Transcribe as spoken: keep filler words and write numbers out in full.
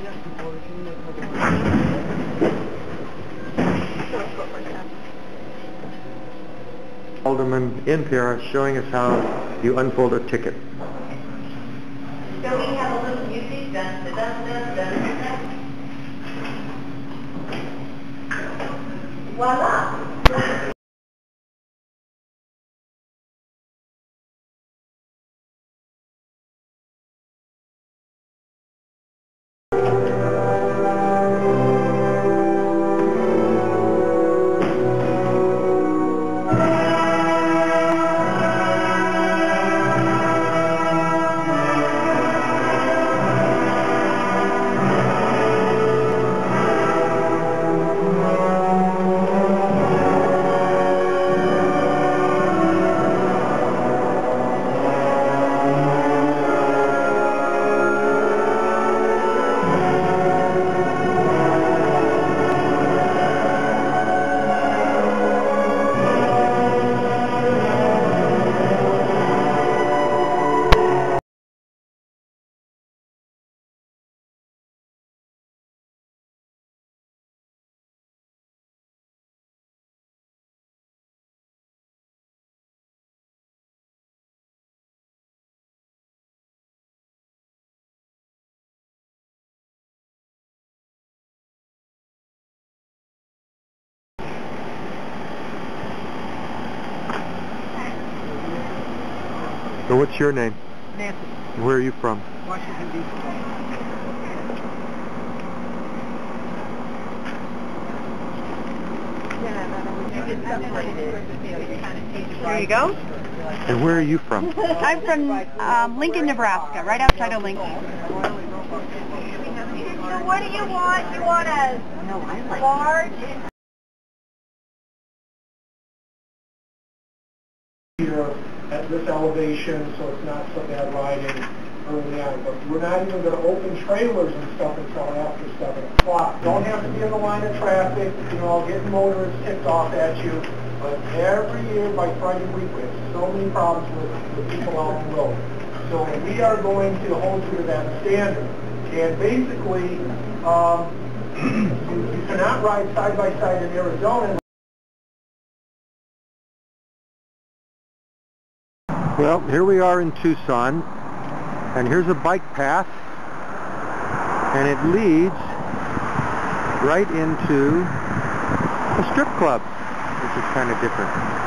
Alderman Impera showing us how you unfold a ticket. So we have a little music, dun dun dun dun dun dun. Voila! So what's your name? Nancy. Where are you from? Washington, D C There you go. And where are you from? I'm from um, Lincoln, Nebraska, right outside of Lincoln. So what do you want? You want a large? Here at this elevation, so it's not so bad riding early on. But we're not even going to open trailers and stuff until after seven o'clock. Don't have to be in the line of traffic, you know, getting motorists ticked off at you. But every year by Friday week, we have so many problems with, with people on the road. So we are going to hold you to that standard. And basically, um, you, you cannot ride side by side in Arizona. Well, here we are in Tucson, and here's a bike path, and it leads right into a strip club, which is kind of different.